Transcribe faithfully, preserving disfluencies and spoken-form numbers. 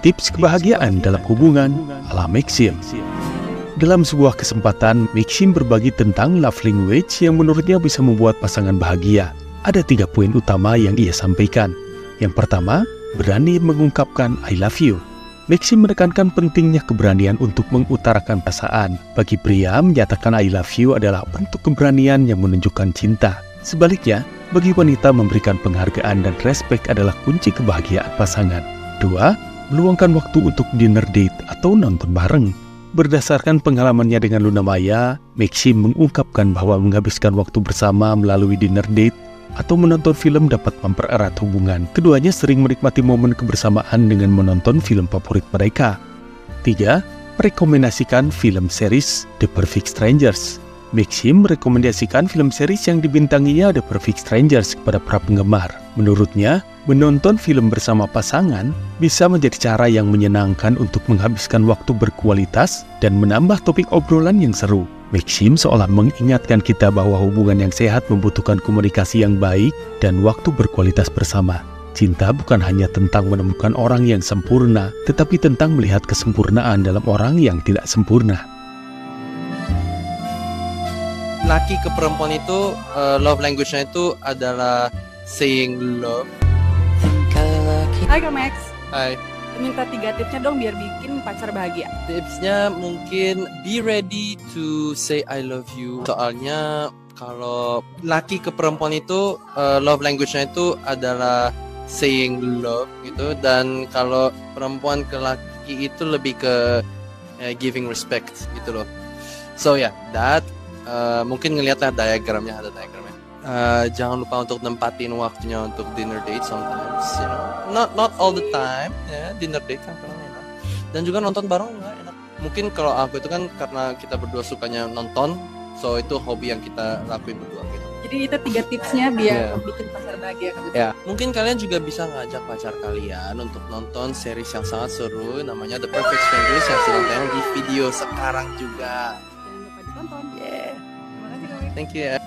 Tips kebahagiaan dalam hubungan ala Maxim. Dalam sebuah kesempatan, Maxim berbagi tentang love language yang menurutnya bisa membuat pasangan bahagia. Ada tiga poin utama yang ia sampaikan. Yang pertama, berani mengungkapkan I love you. Maxim menekankan pentingnya keberanian untuk mengutarakan perasaan. Bagi pria, menyatakan I love you adalah bentuk keberanian yang menunjukkan cinta. Sebaliknya, bagi wanita memberikan penghargaan dan respek adalah kunci kebahagiaan pasangan. Dua, meluangkan waktu untuk dinner date atau nonton bareng. Berdasarkan pengalamannya dengan Luna Maya, Maxim mengungkapkan bahwa menghabiskan waktu bersama melalui dinner date atau menonton film dapat mempererat hubungan. Keduanya sering menikmati momen kebersamaan dengan menonton film favorit mereka. Tiga, merekomendasikan film series The Perfect Strangers. Maxim merekomendasikan film series yang dibintanginya The Perfect Strangers kepada para penggemar. Menurutnya, menonton film bersama pasangan bisa menjadi cara yang menyenangkan untuk menghabiskan waktu berkualitas dan menambah topik obrolan yang seru. Maxim seolah mengingatkan kita bahwa hubungan yang sehat membutuhkan komunikasi yang baik dan waktu berkualitas bersama. Cinta bukan hanya tentang menemukan orang yang sempurna, tetapi tentang melihat kesempurnaan dalam orang yang tidak sempurna. Laki ke perempuan itu uh, love language-nya itu adalah saying love. Hai Kak Max. Hai. Minta tiga tipsnya dong biar bikin pacar bahagia. Tipsnya mungkin be ready to say I love you. Soalnya kalau laki ke perempuan itu uh, love language-nya itu adalah saying love gitu, dan kalau perempuan ke laki itu lebih ke uh, giving respect gitu loh. So yeah, that Uh, mungkin ngelihatlah diagramnya, ada diagramnya. Uh, jangan lupa untuk nempatin waktunya untuk dinner date sometimes, you know. Not not all the time, ya. Yeah, dinner date kan kadang enak. Dan juga nonton bareng juga enak. Mungkin kalau aku itu kan karena kita berdua sukanya nonton, so itu hobi yang kita lakuin berdua gitu. Jadi itu tiga tipsnya biar Yeah. bikin pacar bahagia. Ya, yeah. Mungkin kalian juga bisa ngajak pacar kalian untuk nonton series yang sangat seru, namanya The Perfect Strangers yang sedang tayang di video sekarang juga. Jangan lupa ditonton. Yeah. Terima kasih Kak Max. Thank you ya.